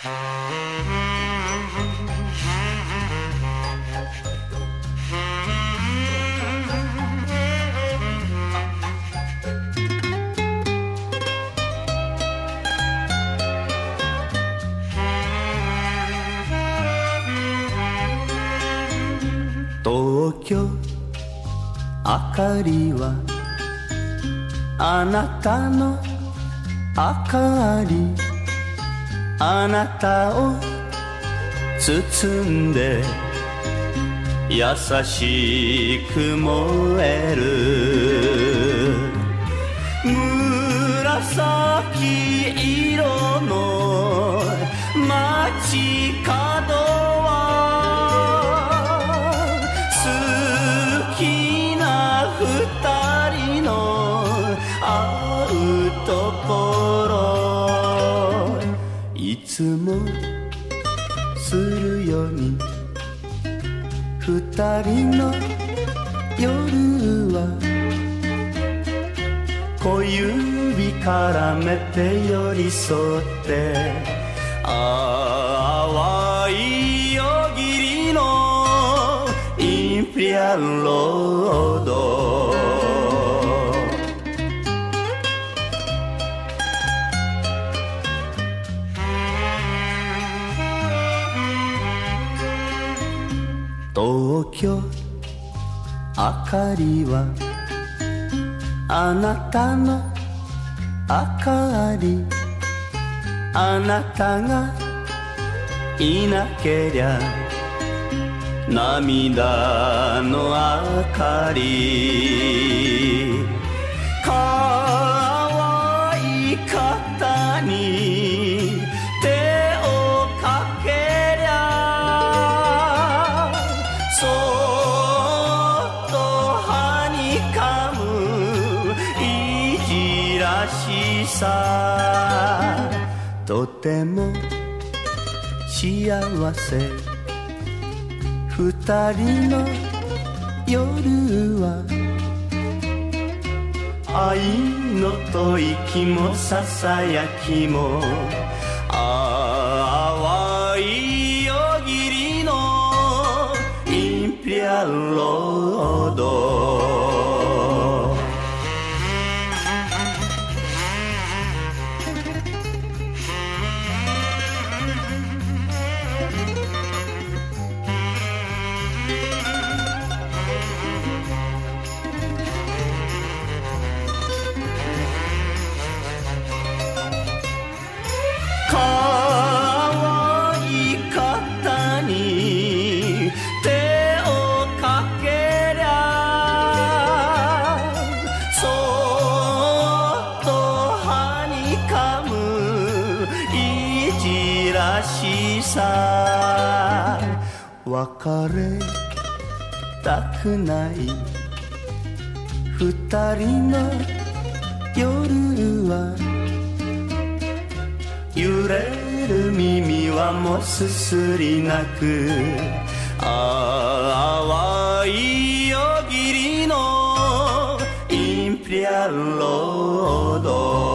東京明かりはあなたの明かり、あなたを包んで優しく燃える紫色の街角は好きな二人の会うところ、いつもするように二人の夜は小指絡めて寄り添って淡い夜霧のインペリアルロード、東京明かりはあなたの明かり、あなたがいなけりゃ涙の明かり、可愛い方に手をかけりゃそっとはにかむいじらしさ、とても幸せ二人の夜は愛の吐息もささやきも淡い夜霧のインペリアルロード、可愛い方に手をかけりゃそっとはにかむいじらしさ、別れたくない二人の夜は揺れる耳はもうすすり泣く淡い夜霧のインペリアルロード、